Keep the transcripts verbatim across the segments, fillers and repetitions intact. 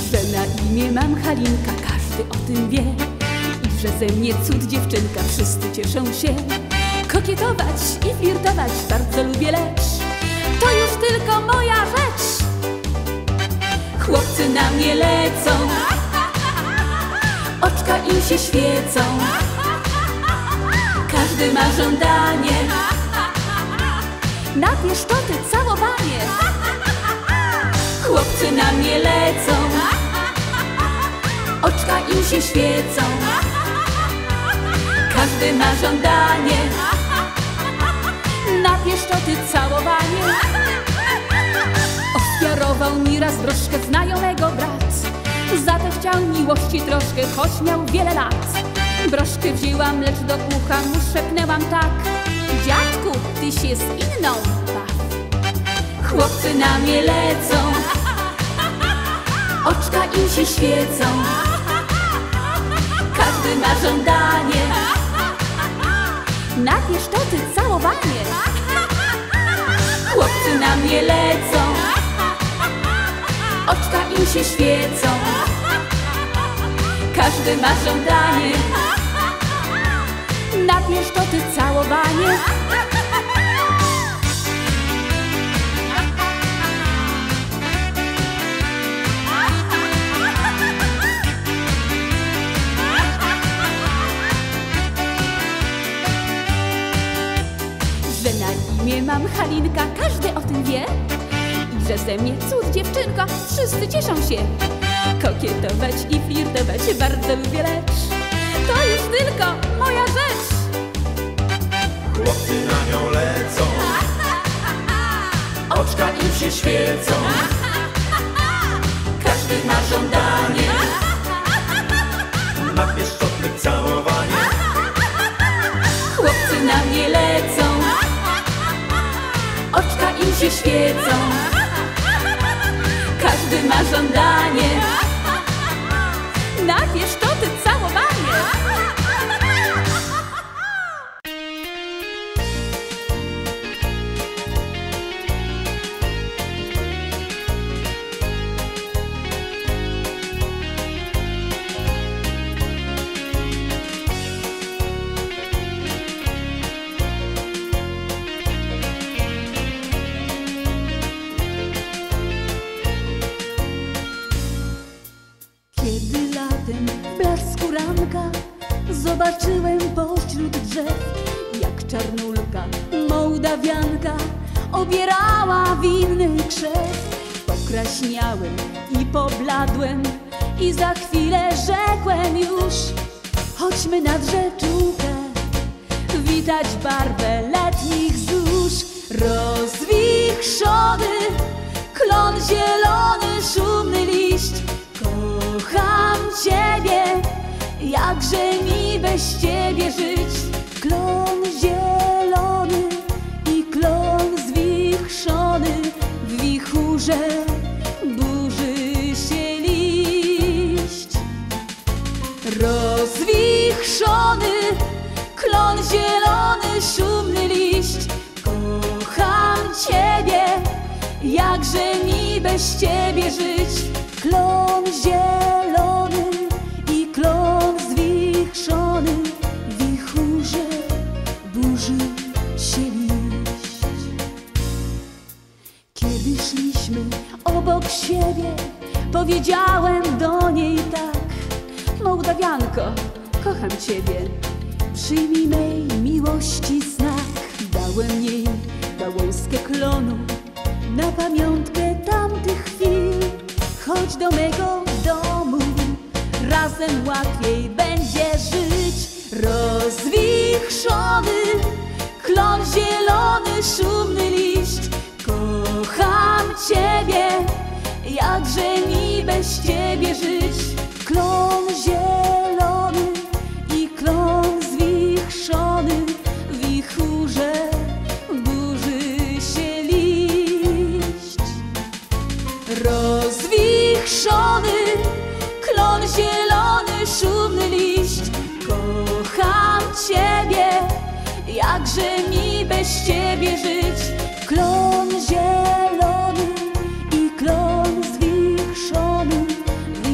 Że na imię mam Halinka, każdy o tym wie. I że ze mnie cud dziewczynka, wszyscy cieszą się. Kokietować i flirtować bardzo lubię, lecz to już tylko moja rzecz. Chłopcy na mnie lecą, oczka im się świecą. Każdy ma żądanie na pieszczoty, całowanie. Chłopcy na mnie lecą, oczka im się świecą. Każdy ma żądanie na pieszczoty, całowanie. Ofiarował mi raz broszkę znajomego brat. Za to chciał miłości troszkę, choć miał wiele lat. Broszkę wzięłam, lecz do ucha mu szepnęłam tak: dziadku, ty się z inną baw. Chłopcy na mnie lecą, oczka im się świecą. Każdy ma żądanie na pieszczoty, całowanie. Chłopcy na mnie lecą, oczka im się świecą. Każdy ma żądanie na pieszczoty, całowanie. Że na imię mam Halinka, każdy o tym wie. I że ze mnie cud dziewczynka, wszyscy cieszą się. Kokietować i flirtować bardzo lubię, lecz to już tylko moja rzecz. Chłopcy na nią lecą, oczka im się świecą. Każdy ma żądanie na pieszczotne całowanie. Chłopcy na mnie lecą, oczka im się świecą. Każdy ma żądanie na pieszczoty, całowanie. Kiedy latem w blasku ranka zobaczyłem pośród drzew, jak czarnulka Mołdawianka obierała winny krzew. Pokraśniałem i pobladłem i za chwilę rzekłem już: chodźmy nad rzeczówkę, witać barwę letnich zórz. Rozwichrzony klon zielony, szumny liść. Kocham Ciebie, jakże mi bez Ciebie żyć. Klon zielony i klon zwichrzony, w wichurze burzy się liść. Rozwichrzony klon zielony, szumny liść. Kocham Ciebie, jakże mi bez Ciebie żyć. Klon zielony i klon zwichrzony, w wichurze burzy się liść. Kiedy szliśmy obok siebie, powiedziałem do niej tak: Mołdawianko, kocham Ciebie, przyjmij mej miłości znak. Dałem jej gałązkę klonu na pamiątkę tamtych chwil. Chodź do mego domu, razem łatwiej będzie żyć. Rozwichrzony klon zielony, szumny liść. Kocham Ciebie, jakże mi bez Ciebie żyć. Klon zielony i klon zwichrzony, w wichurze burzy się liść. Rozwichrzony klon zielony, szumny liść. Kocham Ciebie, jakże mi bez Ciebie żyć. Klon zielony i klon zwichrzony, w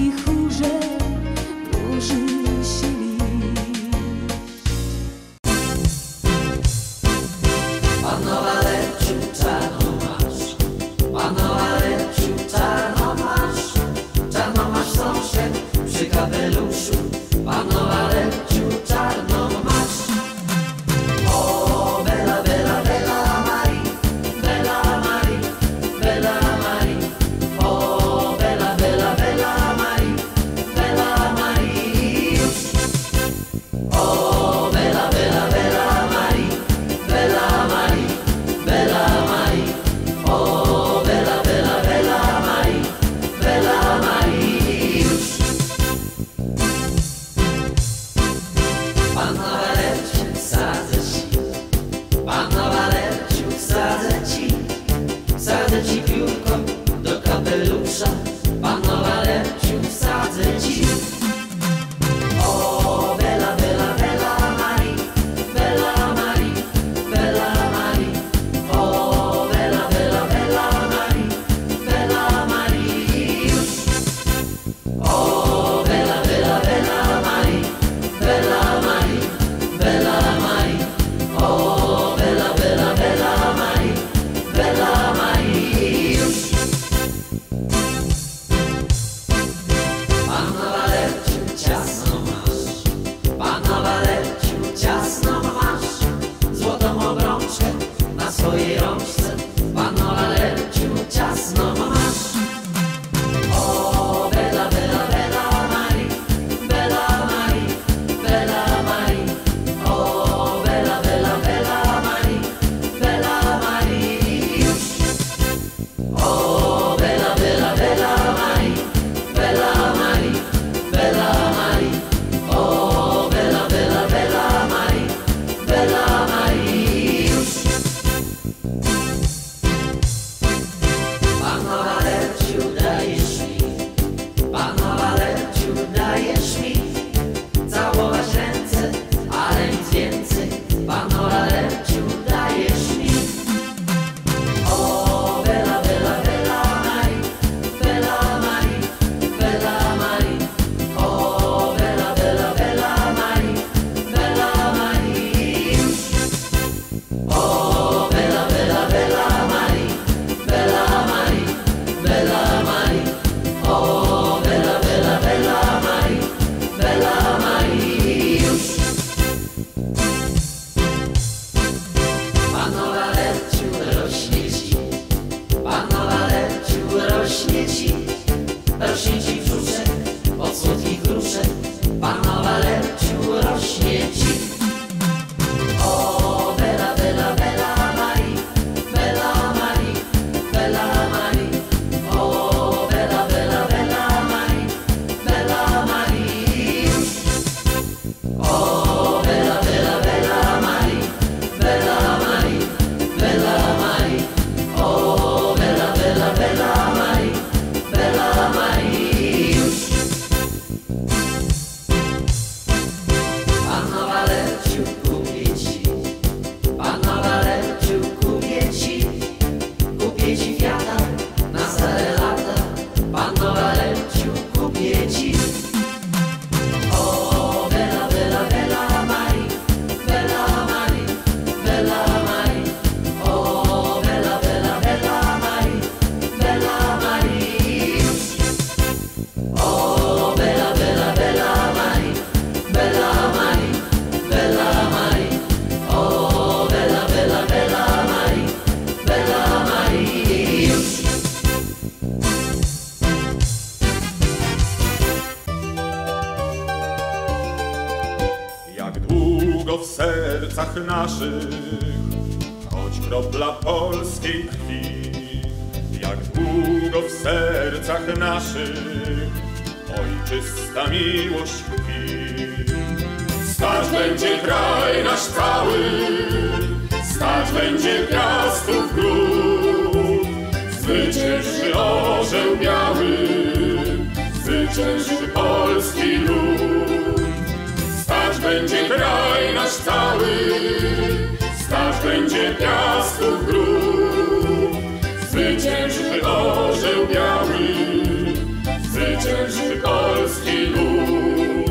długo w sercach naszych, choć kropla polskiej krwi. Jak długo w sercach naszych ojczysta miłość tkwi. Stać będzie kraj nasz cały, stać będzie piastów gród. Zwycięży orzeł biały, zwycięży polski lud. Stać będzie kraj nasz cały, stać będzie piastów gród. Zwycięży orzeł biały, zwycięży polski lud.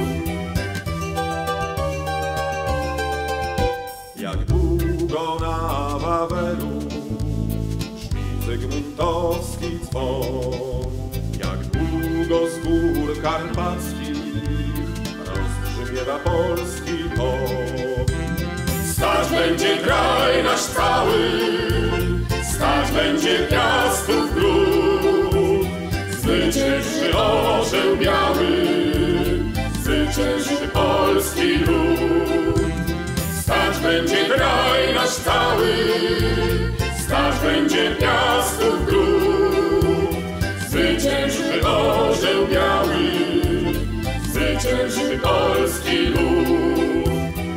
Jak długo na Wawelu brzmi zygmuntowski dzwon, jak długo z gór karpackich rozbrzmiewa polski ton. Stać będzie kraj nasz cały, stać będzie piastów gród. Zwycięży orzeł biały, zwycięży polski lud. Stać będzie kraj nasz cały, stać będzie piastów gród. Zwycięży orzeł biały, zwycięży polski lud.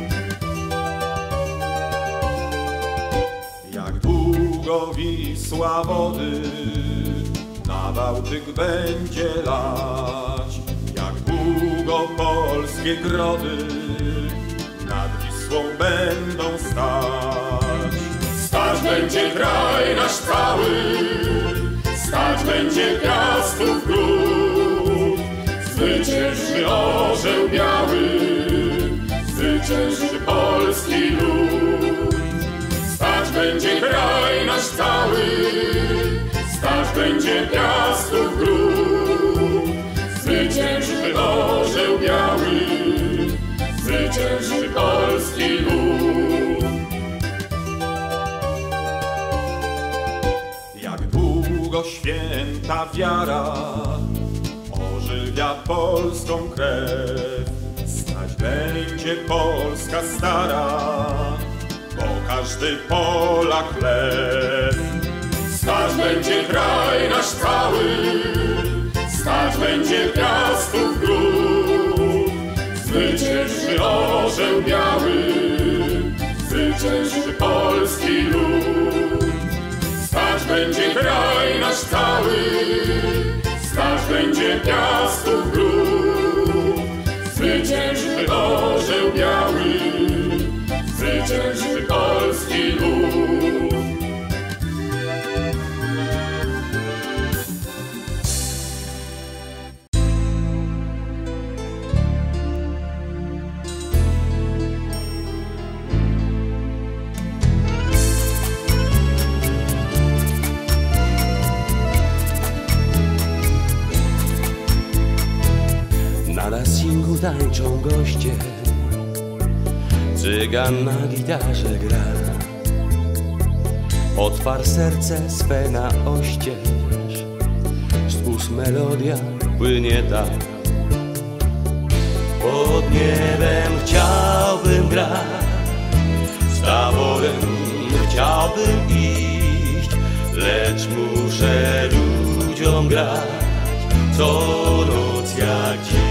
Jak długo Wisła wody na Bałtyk będzie lać, jak długo polskie grody nad Wisłą będą stać. Stać będzie kraj nasz cały, stać będzie piastów gród. Zwycięży orzeł biały, zwycięży polski lud. Stać będzie kraj nasz cały, stać będzie piastów gród. Zwycięży orzeł biały, zwycięży polski lud. Jak długo święta wiara ożywia polską krew, stać będzie Polska stara, bo każdy Polak lew. Stać będzie kraj nasz cały, stać będzie piastów gród. Zwycięży orzeł biały, zwycięży polski lud. Stać będzie kraj nasz cały, stać będzie piastów gród. Zwycięży orzeł biały, zwycięży polski lud. Na lassingu tańczą goście, cygan na gitarze gra. Otwar serce swe na oścież, z ust melodia płynie tak. Pod niebem chciałbym grać, z taborem chciałbym iść, lecz muszę ludziom grać co noc jak dziś.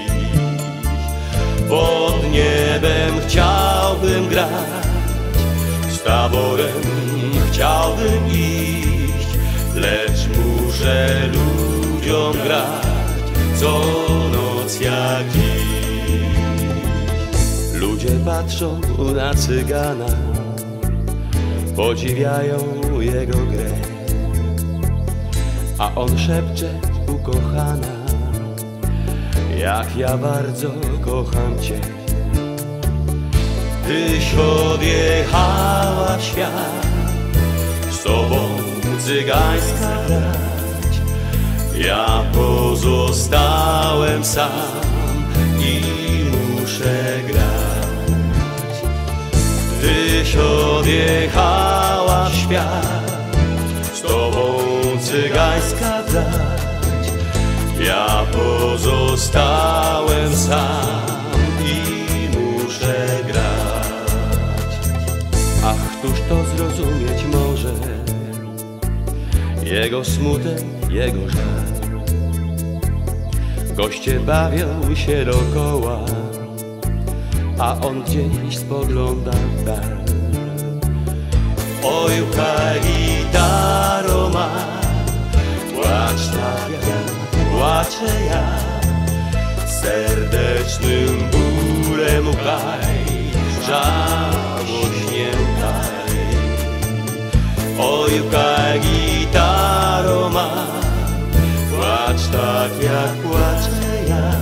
Pod niebem chciałbym grać, z taborem chciałbym iść, lecz muszę ludziom grać co noc jak dziś. Ludzie patrzą na cygana, podziwiają jego grę, a on szepcze: ukochana, jak ja bardzo kocham cię. Tyś odjechała w świat, z tobą cygańska brać. Ja pozostałem sam i muszę grać. Tyś odjechała w świat, z tobą cygańska brać. Ja pozostałem sam i muszę grać. któż to zrozumieć może? Jego smutek, jego żal. Goście bawią się dokoła, a on gdzieś spogląda w dal. Oj, gitaro ma, płacz tak jak płaczę ja, serdecznym bólem łkaj, żałośnie łkaj. Oj, gitaro ma, płacz tak jak płaczę ja,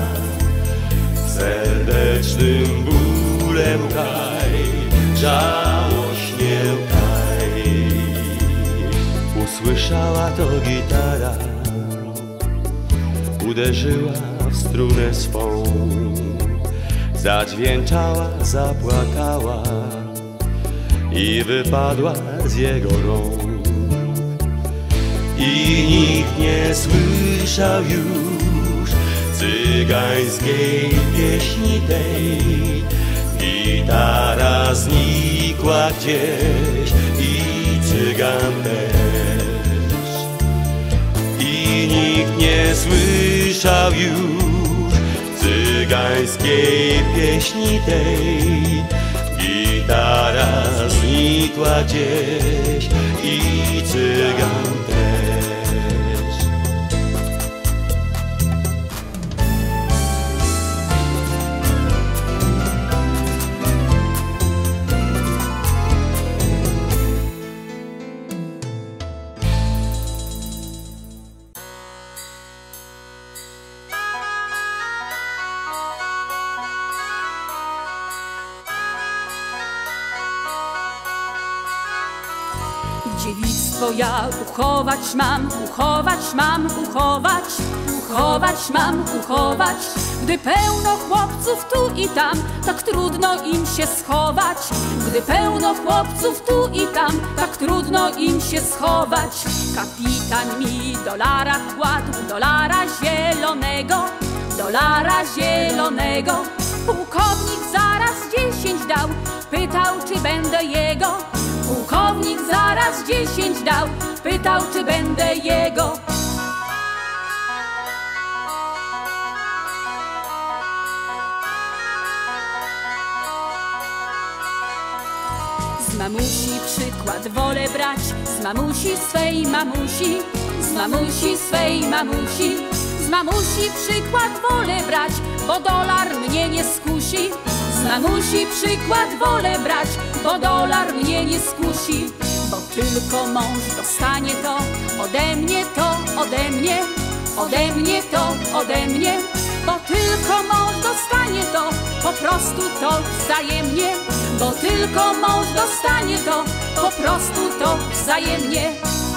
serdecznym bólem łkaj, żałośnie łkaj. Usłyszała to gitara, uderzyła w strunę swą, zadźwięczała, zapłakała i wypadła z jego rąk. I nikt nie słyszał już cygańskiej pieśni tej. Gitara znikła gdzieś i cygan też. I nikt nie słyszał już cygańskiej pieśni tej. Gitara znikła gdzieś i cygan też. Dziewictwo ja uchować mam, uchować mam, uchować, uchować mam, uchować. Gdy pełno chłopców tu i tam, tak trudno im się schować. Gdy pełno chłopców tu i tam, tak trudno im się schować. Kapitan mi dolara kładł, dolara zielonego, dolara zielonego. Pułkownik zaraz dziesięć dał, pytał, czy będę jego. Pułkownik zaraz dziesięć dał, pytał, czy będę jego. Z mamusi przykład wolę brać, z mamusi swej mamusi, z mamusi swej mamusi. Z mamusi przykład wolę brać, bo dolar mnie nie skusi. Z mamusi przykład wolę brać, bo dolar mnie nie skusi. Bo tylko mąż dostanie to ode mnie, to ode mnie, ode mnie to ode mnie. Bo tylko mąż dostanie to, po prostu to wzajemnie. Bo tylko mąż dostanie to, po prostu to wzajemnie.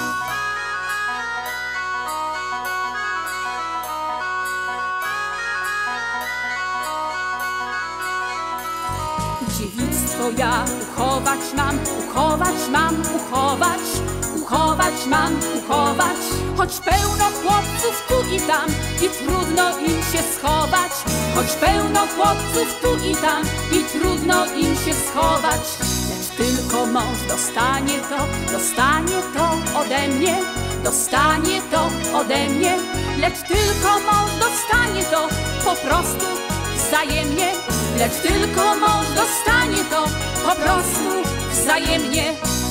Dziewictwo ja uchować mam, uchować mam, uchować, uchować mam, uchować. Choć pełno chłopców tu i tam i trudno im się schować. Choć pełno chłopców tu i tam i trudno im się schować. Lecz tylko mąż dostanie to, dostanie to ode mnie, dostanie to ode mnie. Lecz tylko mąż dostanie to po prostu wzajemnie. Lecz tylko mąż dostanie to po prostu wzajemnie.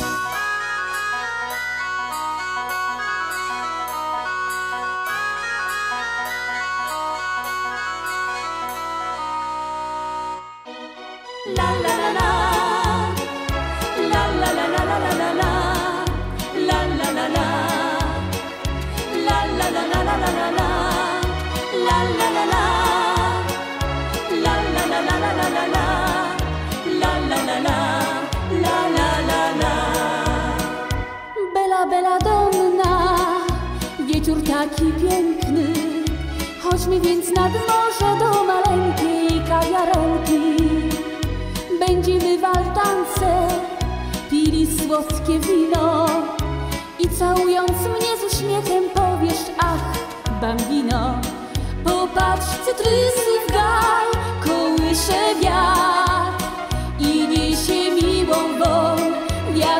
La la la la, la la la la la la la, la la la la, la la la la la la la, la la la la. La la la la la la la la, la la la la, la la la la. Bella bella donna, wieczór taki piękny. Chodźmy więc nad morze do maleńkiej kawiarenki. Będziemy w altance pili słodkie wino i całując mnie z uśmiechem powiesz: ach, bambino. Popatrz, cytrysy w gaj kołysze wiatr i niesie miłą woń.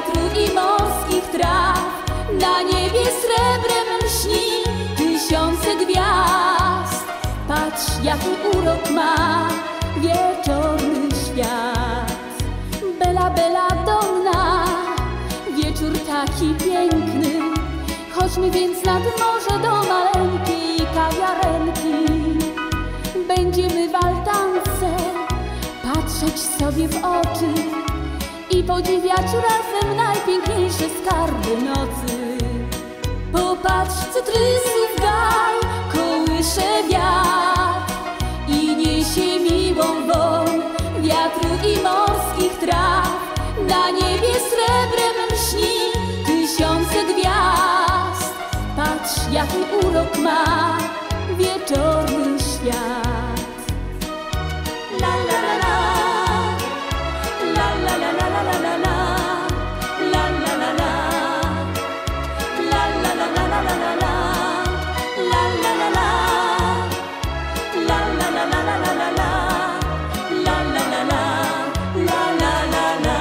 gwiazd. Patrz, jaki urok ma wieczorny świat. Bela, bela donna, wieczór taki piękny. Chodźmy więc nad morze do maleńkiej kawiarenki. Będziemy w altance patrzeć sobie w oczy i podziwiać razem najpiękniejsze skarby nocy. Popatrz, cytrysów gaj kołysze wiatr i niesie miłą woń wiatru i morskich traw. Na niebie srebrem lśni tysiące gwiazd. Patrz, jaki urok ma wieczorny świat. La la la la, la la la la la la la, la la la la, la la la la la la la, la la la la, la la la la la la la, la la la la, la la la la.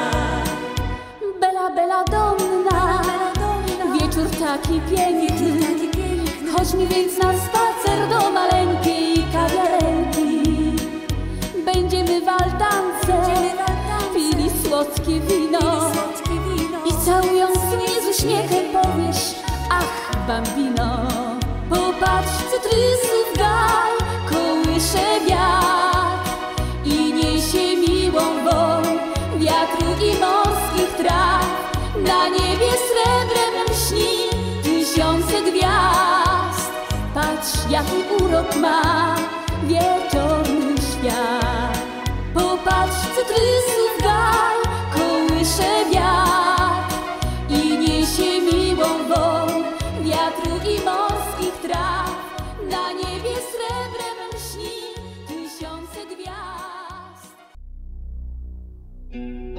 Bela, bela donna, wieczór taki piękny. Chodźmy więc na spacer do maleńkiej kawiarenki. Będziemy w altance pili słodkie wino i całując mnie z uśmiechem powiesz: ach, bambino. Popatrz, cytrysów gaj kołysze wiatr i niesie miłą woń wiatru i morskich traw. Na niebie srebrem lśni tysiące gwiazd. Patrz, jaki urok ma wieczorny świat. Popatrz, cytrysów gaj kołysze wiatr i niesie miłą woń wiatru i morskich traw. Na niebie srebrem lśni tysiące gwiazd.